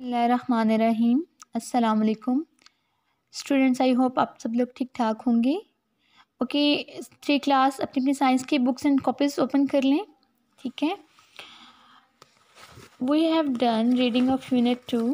बिस्मिल्लाहिर्रहमानिर्रहीम। अस्सलाम वालेकुम स्टूडेंट्स, आई होप आप सब लोग ठीक ठाक होंगे। ओके, 3 क्लास अपनी अपनी साइंस की बुक्स एंड कॉपीज़ ओपन कर लें। ठीक है, we have done reading of unit 2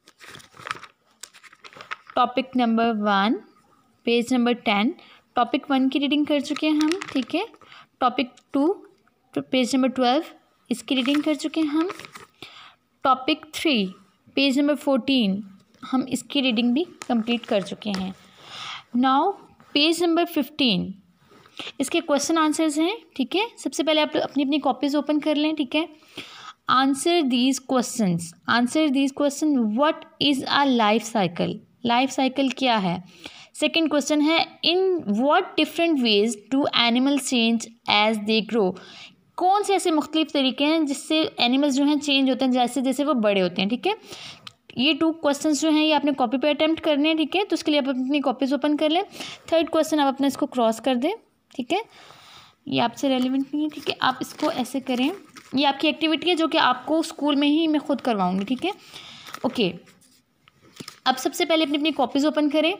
topic number 1 page number 10। Topic 1 की रीडिंग कर चुके हैं हम। ठीक है, टॉपिक 2 पेज नंबर 12 इसकी रीडिंग कर चुके हैं हम। टॉपिक 3 पेज नंबर 14 हम इसकी रीडिंग भी कंप्लीट कर चुके हैं। नाउ पेज नंबर 15 इसके क्वेश्चन आंसर्स हैं। ठीक है, सबसे पहले आप अपनी अपनी कॉपीज़ ओपन कर लें। ठीक है, answer these question. What is a life cycle? Life cycle क्या है? सेकेंड क्वेश्चन है in what different ways do animal change as they grow? कौन से ऐसे मुख्तलिफ तरीके हैं जिससे एनिमल्स जो हैं चेंज होते हैं जैसे जैसे वो बड़े होते हैं। ठीक है, ये 2 क्वेश्चंस जो हैं ये आपने कॉपी पे अटेम्प्ट करने हैं। ठीक है, तो उसके लिए आप अपनी कॉपीज़ ओपन कर लें। थर्ड क्वेश्चन आप अपना इसको क्रॉस कर दें। ठीक है, ये आपसे रेलिवेंट नहीं है। ठीक है, आप इसको ऐसे करें। ये आपकी एक्टिविटी है जो कि आपको स्कूल में ही मैं खुद करवाऊँगी। ठीक है, ओके, अब सबसे पहले अपनी अपनी कॉपीज़ ओपन करें,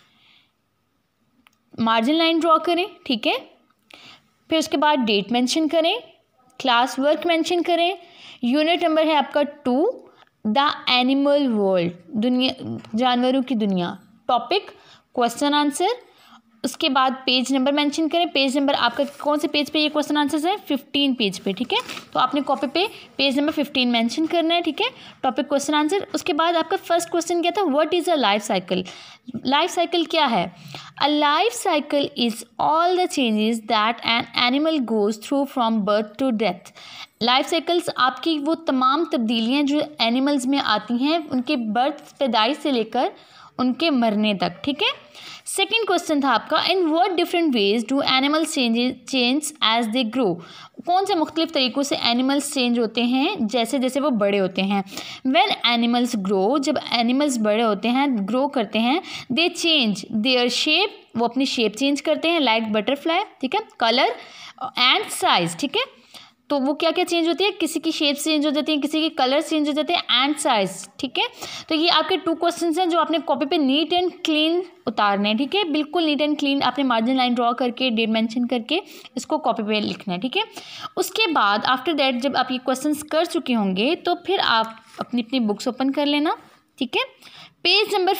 मार्जिन लाइन ड्रॉ करें। ठीक है, फिर उसके बाद डेट मेंशन करें, क्लास वर्क मेंशन करें, यूनिट नंबर है आपका 2 द एनिमल वर्ल्ड, दुनिया जानवरों की दुनिया, टॉपिक क्वेश्चन आंसर, उसके बाद पेज नंबर मेंशन करें। पेज नंबर आपका कौन से पेज पे ये क्वेश्चन आंसर्स है? 15 पेज पे। ठीक है, तो आपने कॉपी पे पेज नंबर 15 मेंशन करना है। ठीक है, टॉपिक क्वेश्चन आंसर। उसके बाद आपका फर्स्ट क्वेश्चन क्या था? What is a life cycle? Life cycle क्या है? A life cycle is all the changes that an animal goes through from birth to death. Life cycles आपकी वो तमाम तब्दीलियाँ जो एनिमल्स में आती हैं उनके बर्थ पैदाइश से लेकर उनके मरने तक। ठीक है, सेकेंड क्वेश्चन था आपका in what different ways do animals change as they grow? कौन से मुख्तलिफ तरीक़ों से एनिमल्स चेंज होते हैं जैसे जैसे वो बड़े होते हैं? व्हेन एनिमल्स ग्रो, जब एनिमल्स बड़े होते हैं, ग्रो करते हैं, दे चेंज देयर शेप, वो अपनी शेप चेंज करते हैं लाइक बटरफ्लाई। ठीक है, कलर एंड साइज। ठीक है, तो वो क्या क्या चेंज होती है? किसी की शेप चेंज हो जाती है, किसी के कलर चेंज हो जाते हैं एंड साइज। ठीक है, तो ये आपके 2 क्वेश्चंस हैं जो आपने कॉपी पे नीट एंड क्लीन उतारने हैं। ठीक है, बिल्कुल नीट एंड क्लीन आपने मार्जिन लाइन ड्रॉ करके डेट मेंशन करके इसको कॉपी पे लिखना है। ठीक है, उसके बाद आफ्टर दैट जब आप ये क्वेश्चंस कर चुके होंगे तो फिर आप अपनी अपनी बुक्स ओपन कर लेना। ठीक है, पेज नंबर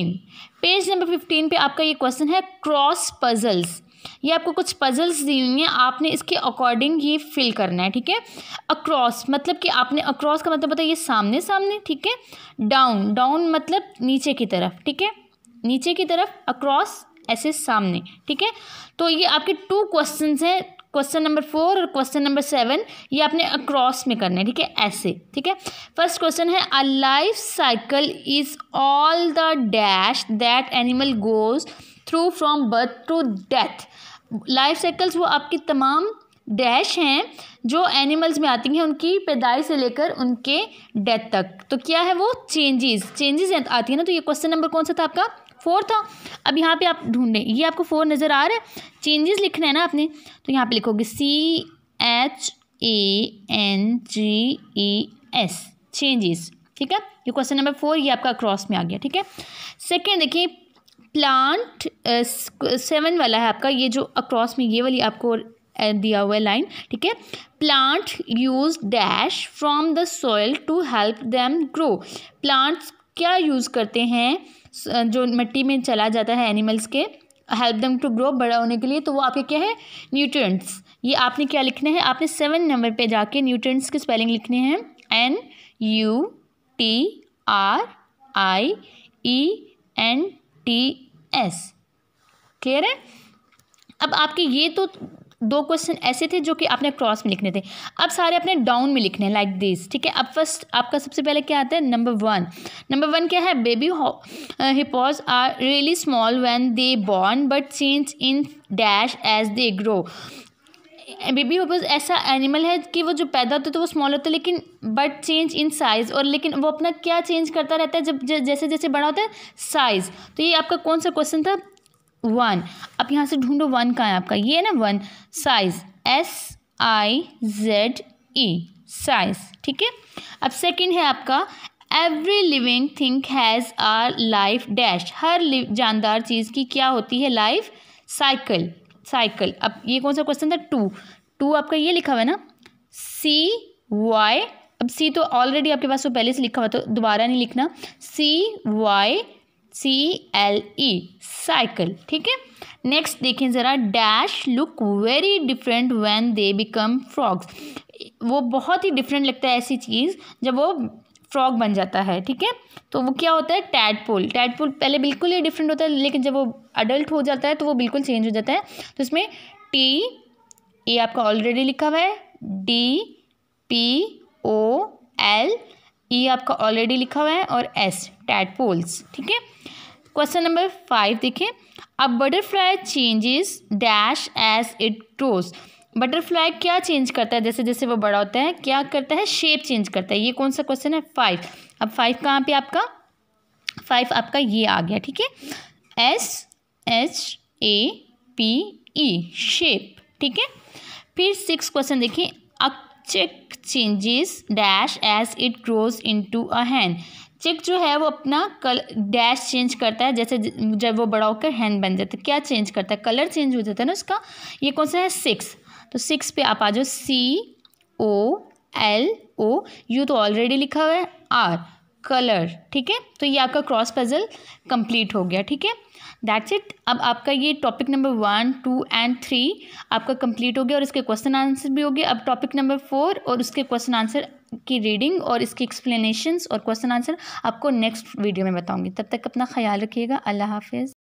15 पे आपका ये क्वेश्चन है क्रॉस पजल्स। ये आपको कुछ पजल्स दी हुई हैं, आपने इसके अकॉर्डिंग ये फिल करना है। ठीक है, अक्रॉस मतलब कि आपने, अक्रॉस का मतलब होता है ये सामने सामने। ठीक है, डाउन मतलब नीचे की तरफ। ठीक है, नीचे की तरफ, अक्रॉस ऐसे सामने। ठीक है, तो ये आपके 2 क्वेश्चंस हैं, क्वेश्चन नंबर 4 और क्वेश्चन नंबर 7, ये आपने अक्रॉस में करना है। ठीक है, ऐसे। ठीक है, फर्स्ट क्वेश्चन है a life cycle is all the dash that animal goes through from birth to death. Life cycles वो आपकी तमाम डैश हैं जो एनिमल्स में आती हैं उनकी पैदाइश से लेकर उनके डेथ तक। तो क्या है वो? चेंजेस आती है ना। तो ये क्वेश्चन नंबर कौन सा था आपका? 4 था। अब यहाँ पे आप ढूंढें, ये आपको 4 नज़र आ रहा है, चेंजेस लिखना है ना आपने, तो यहाँ पे लिखोगे CHANGES, चेंजेस। ठीक है, ये क्वेश्चन नंबर 4 ये आपका क्रॉस में आ गया। ठीक है, सेकेंड देखिए प्लांट 7 वाला है आपका, ये जो अक्रॉस में ये वाली आपको दिया हुआ है लाइन। ठीक है, plant use dash from the soil to help them grow. Plants क्या यूज़ करते हैं जो मिट्टी में चला जाता है एनिमल्स के, हेल्प देम टू ग्रो, बड़ा होने के लिए, तो वो आपके क्या है? न्यूट्रिएंट्स। ये आपने क्या लिखना है? आपने 7 नंबर पे जाके न्यूट्रिएंट्स के स्पेलिंग लिखने हैं NUTRIENTS। क्लियर है? अब आपके ये तो 2 क्वेश्चन ऐसे थे जो कि आपने क्रॉस में लिखने थे। अब सारे अपने डाउन में लिखने हैं लाइक दिस। ठीक है, अब फर्स्ट आपका सबसे पहले क्या आता है? नंबर 1 क्या है? Baby hippos are really small when they born but change in dash as they grow. Baby hippos ऐसा एनिमल है कि वो जो पैदा होता है तो वो स्मॉल होता है लेकिन बट चेंज इन साइज़, और लेकिन वो अपना क्या चेंज करता रहता है जब जैसे जैसे बड़ा होता है? साइज़। तो ये आपका कौन सा क्वेश्चन था? 1। अब यहाँ से ढूंढो 1 कहाँ है आपका? ये है ना 1, साइज, SIZE, साइज। ठीक है, अब सेकंड है आपका every living thing has a life dash, हर जानदार चीज़ की क्या होती है, लाइफ साइकिल। साइकिल, अब ये कौन सा क्वेश्चन था, टू आपका ये लिखा हुआ है ना, CY, अब C तो ऑलरेडी आपके पास वो पहले से लिखा हुआ, तो दोबारा नहीं लिखना, CYCLE, साइकिल, ठीक है। नेक्स्ट देखें ज़रा, dash look very different when they become frogs, वो बहुत ही डिफरेंट लगता है ऐसी चीज़ जब वो फ्रॉग बन जाता है, ठीक है। तो वो क्या होता है, टैडपोल। टैडपोल पहले बिल्कुल ही डिफरेंट होता है, लेकिन जब वो अडल्ट हो जाता है तो वो बिल्कुल चेंज हो जाता है। तो इसमें TE आपका ऑलरेडी लिखा हुआ है, DPOLE आपका ऑलरेडी लिखा हुआ है, और S टैडपोल्स, ठीक है। क्वेश्चन नंबर 5 देखें, a butterfly changes dash as it grows, butterfly क्या चेंज करता है जैसे जैसे वो बड़ा होता है, क्या करता है, शेप चेंज करता है। ये कौन सा क्वेश्चन है, 5। अब 5 कहाँ पे आपका, 5 आपका ये आ गया, ठीक है, SHAPE, शेप, ठीक है। फिर 6 क्वेश्चन देखिए, a chick changes dash as it grows into a hen, chick जो है वो अपना डैश चेंज करता है जैसे जब वो बड़ा होकर हैन बन जाता है, क्या चेंज करता है, कलर चेंज हो जाता है ना उसका। ये कौन सा है, 6। तो 6 पे आप आ जाओ, COLO, यू तो ऑलरेडी लिखा हुआ है, R कलर, ठीक है। तो ये आपका क्रॉस पजल कंप्लीट हो गया, ठीक है। That's it. अब आपका ये टॉपिक नंबर 1, 2 एंड 3 आपका कंप्लीट हो गया और इसके क्वेश्चन आंसर भी हो गए। अब टॉपिक नंबर 4 और उसके क्वेश्चन आंसर की रीडिंग और इसके एक्सप्लेनेशंस और क्वेश्चन आंसर आपको नेक्स्ट वीडियो में बताऊंगी। तब तक अपना ख्याल रखिएगा। अल्लाह हाफिज़।